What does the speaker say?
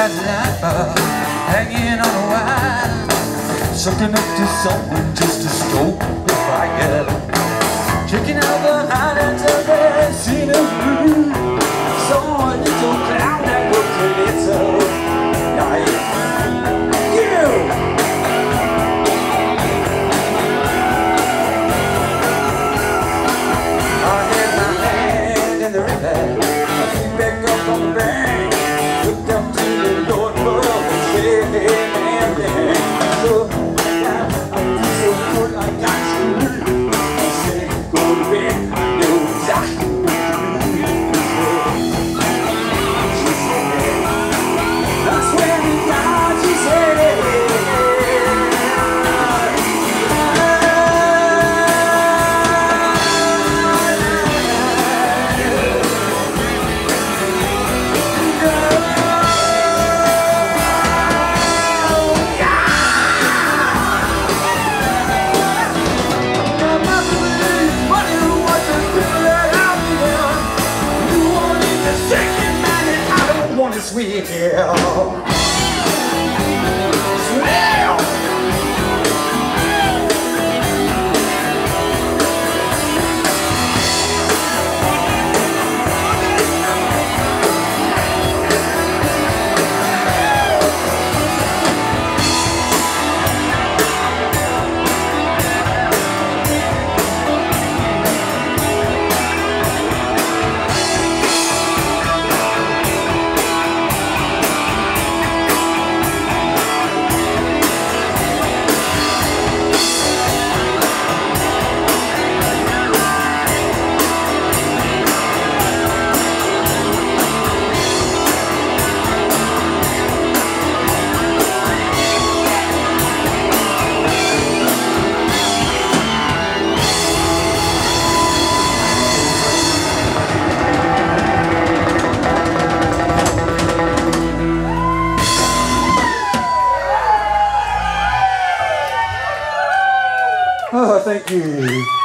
that light, hanging on a wire, sucking up to someone just to stoke the fire. Checking out the highlights of the scene of blue. Saw a little cloud that looked pretty so nice. I had my hand in the river, back up on the bank, looked up to the Lord above and said, hey man, man, so I feel so good, I got you. I said, go to bed, I know exactly what you do. She said, I swear to God, she said, sweet hell. Oh, thank you.